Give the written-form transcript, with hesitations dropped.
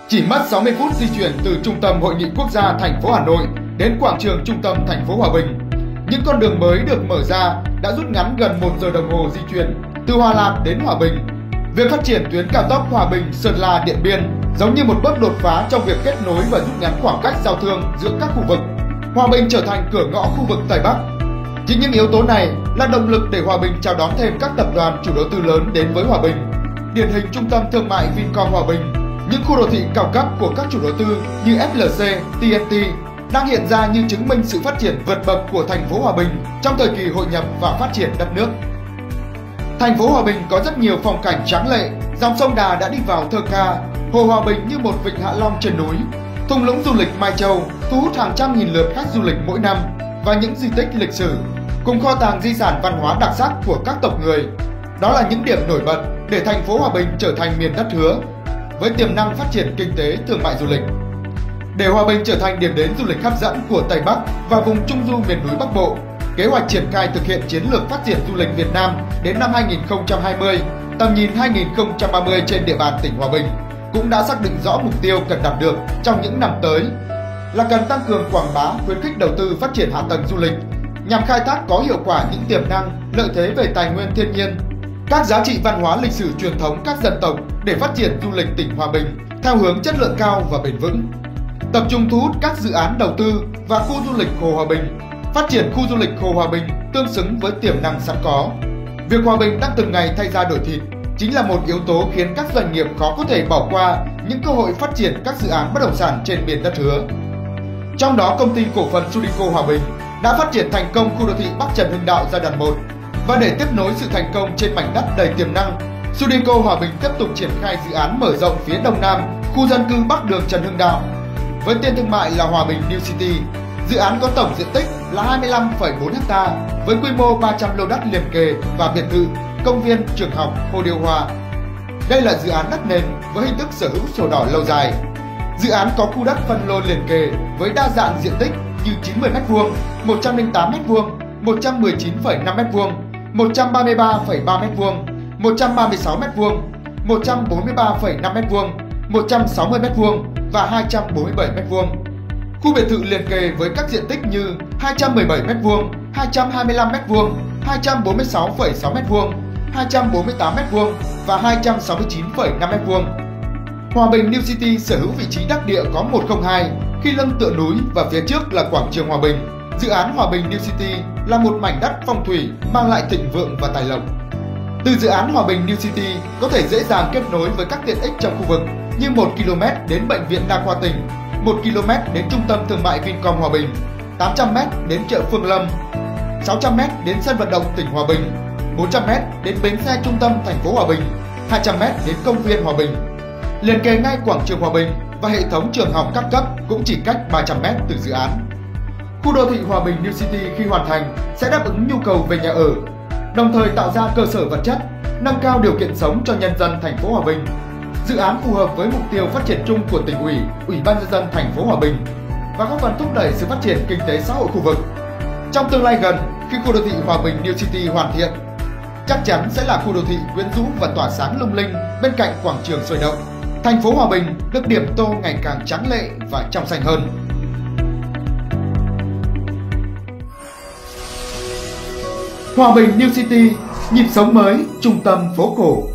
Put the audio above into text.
Chỉ mất 60 phút di chuyển từ trung tâm hội nghị quốc gia thành phố Hà Nội đến quảng trường trung tâm thành phố Hòa Bình. Những con đường mới được mở ra đã rút ngắn gần 1 giờ đồng hồ di chuyển từ Hòa Lạc đến Hòa Bình. Việc phát triển tuyến cao tốc Hòa Bình - Sơn La - Điện Biên giống như một bước đột phá trong việc kết nối và rút ngắn khoảng cách giao thương giữa các khu vực. Hòa Bình trở thành cửa ngõ khu vực Tây Bắc. Chính những yếu tố này là động lực để Hòa Bình chào đón thêm các tập đoàn chủ đầu tư lớn đến với Hòa Bình. Điển hình trung tâm thương mại Vincom Hòa Bình, những khu đô thị cao cấp của các chủ đầu tư như FLC, TNT đang hiện ra như chứng minh sự phát triển vượt bậc của thành phố Hòa Bình trong thời kỳ hội nhập và phát triển đất nước. Thành phố Hòa Bình có rất nhiều phong cảnh tráng lệ, dòng sông Đà đã đi vào thơ ca, Hồ Hòa Bình như một vịnh Hạ Long trên núi, thung lũng du lịch Mai Châu thu hút hàng trăm nghìn lượt khách du lịch mỗi năm và những di tích lịch sử cùng kho tàng di sản văn hóa đặc sắc của các tộc người. Đó là những điểm nổi bật để thành phố Hòa Bình trở thành miền đất hứa với tiềm năng phát triển kinh tế, thương mại, du lịch. Để Hòa Bình trở thành điểm đến du lịch hấp dẫn của Tây Bắc và vùng Trung du miền núi Bắc Bộ, kế hoạch triển khai thực hiện chiến lược phát triển du lịch Việt Nam đến năm 2020, tầm nhìn 2030 trên địa bàn tỉnh Hòa Bình cũng đã xác định rõ mục tiêu cần đạt được trong những năm tới là cần tăng cường quảng bá, khuyến khích đầu tư phát triển hạ tầng du lịch nhằm khai thác có hiệu quả những tiềm năng, lợi thế về tài nguyên thiên nhiên, các giá trị văn hóa lịch sử truyền thống các dân tộc để phát triển du lịch tỉnh Hòa Bình theo hướng chất lượng cao và bền vững. Tập trung thu hút các dự án đầu tư và khu du lịch Hồ Hòa Bình, phát triển khu du lịch Hồ Hòa Bình tương xứng với tiềm năng sẵn có. Việc Hòa Bình đang từng ngày thay da đổi thịt chính là một yếu tố khiến các doanh nghiệp khó có thể bỏ qua những cơ hội phát triển các dự án bất động sản trên miền đất hứa. Trong đó, công ty cổ phần Sudico Hòa Bình đã phát triển thành công khu đô thị Bắc Trần Hưng Đạo giai đoạn 1 và để tiếp nối sự thành công trên mảnh đất đầy tiềm năng, Sudico Hòa Bình tiếp tục triển khai dự án mở rộng phía đông nam khu dân cư Bắc Đường Trần Hưng Đạo với tên thương mại là Hòa Bình New City. Dự án có tổng diện tích là 25,4 ha với quy mô 300 lô đất liền kề và biệt thự, công viên, trường học, hồ điều hòa. Đây là dự án đất nền với hình thức sở hữu sổ đỏ lâu dài. Dự án có khu đất phân lô liền kề với đa dạng diện tích như 90 m2, 108 m2, 119,5 m2, 133,3 m2, 136 m2, 143,5 m2, 160 m2 và 247 m2. Khu biệt thự liền kề với các diện tích như 217 m2, 225 m2, 246,6 m2, 248 m2 và 269,5 m2. Hòa Bình New City sở hữu vị trí đắc địa có 102 khi lưng tựa núi và phía trước là quảng trường Hòa Bình. Dự án Hòa Bình New City là một mảnh đất phong thủy mang lại thịnh vượng và tài lộc. Từ dự án Hòa Bình New City có thể dễ dàng kết nối với các tiện ích trong khu vực như 1 km đến Bệnh viện Đa khoa tỉnh, 1 km đến Trung tâm Thương mại Vincom Hòa Bình, 800 m đến chợ Phương Lâm, 600 m đến sân vận động tỉnh Hòa Bình, 400 m đến bến xe trung tâm thành phố Hòa Bình, 200 m đến công viên Hòa Bình. Liền kề ngay quảng trường Hòa Bình và hệ thống trường học các cấp cũng chỉ cách 300 m từ dự án. Khu đô thị Hòa Bình New City khi hoàn thành sẽ đáp ứng nhu cầu về nhà ở, đồng thời tạo ra cơ sở vật chất, nâng cao điều kiện sống cho nhân dân thành phố Hòa Bình. Dự án phù hợp với mục tiêu phát triển chung của tỉnh ủy, Ủy ban nhân dân thành phố Hòa Bình và góp phần thúc đẩy sự phát triển kinh tế xã hội khu vực. Trong tương lai gần, khi khu đô thị Hòa Bình New City hoàn thiện, chắc chắn sẽ là khu đô thị quyến rũ và tỏa sáng lung linh bên cạnh quảng trường sôi động. Thành phố Hòa Bình được điểm tô ngày càng tráng lệ và trong xanh hơn. Hòa Bình New City, nhịp sống mới, trung tâm phố cổ.